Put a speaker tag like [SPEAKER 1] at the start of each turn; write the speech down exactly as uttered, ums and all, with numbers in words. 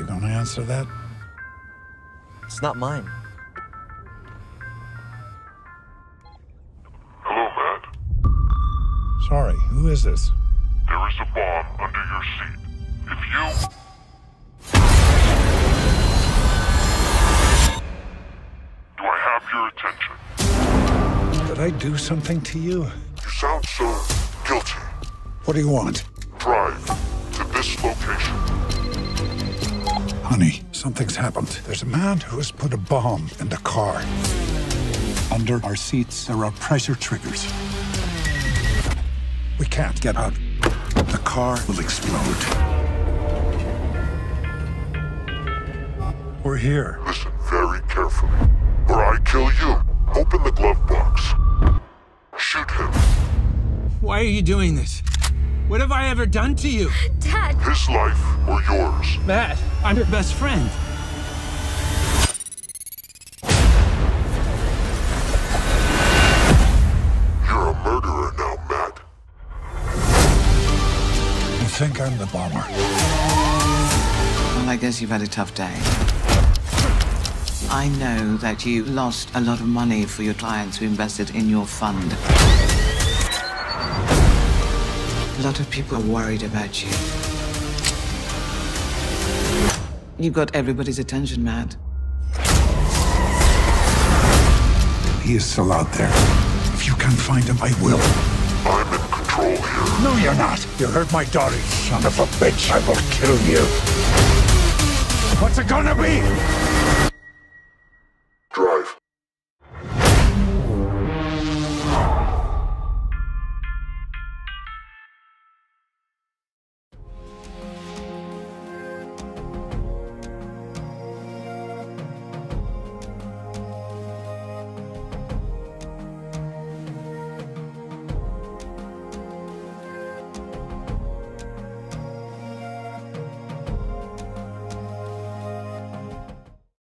[SPEAKER 1] You gonna answer that?
[SPEAKER 2] It's not mine.
[SPEAKER 3] Hello, Matt.
[SPEAKER 1] Sorry, who is this?
[SPEAKER 3] There is a bomb under your seat. If you... Do I have your attention?
[SPEAKER 1] Did I do something to you?
[SPEAKER 3] You sound so guilty.
[SPEAKER 1] What do you want?
[SPEAKER 3] Drive to this location.
[SPEAKER 1] Honey, something's happened. There's a man who has put a bomb in the car. Under our seats, there are pressure triggers. We can't get out. The car will explode. We're here.
[SPEAKER 3] Listen very carefully, or I kill you. Open the glove box. Shoot him.
[SPEAKER 4] Why are you doing this? What have I ever done to you?
[SPEAKER 5] Dad!
[SPEAKER 3] His life or yours.
[SPEAKER 4] Matt, I'm your best friend.
[SPEAKER 3] You're a murderer now, Matt.
[SPEAKER 1] You think I'm the bomber?
[SPEAKER 6] Well, I guess you've had a tough day. I know that you lost a lot of money for your clients who invested in your fund. A lot of people are worried about you. You've got everybody's attention, Matt.
[SPEAKER 1] He is still out there. If you can find him, I will.
[SPEAKER 3] I'm in control here.
[SPEAKER 1] No, you're not. You hurt my daughter, son of a bitch. I will kill you. What's it gonna be?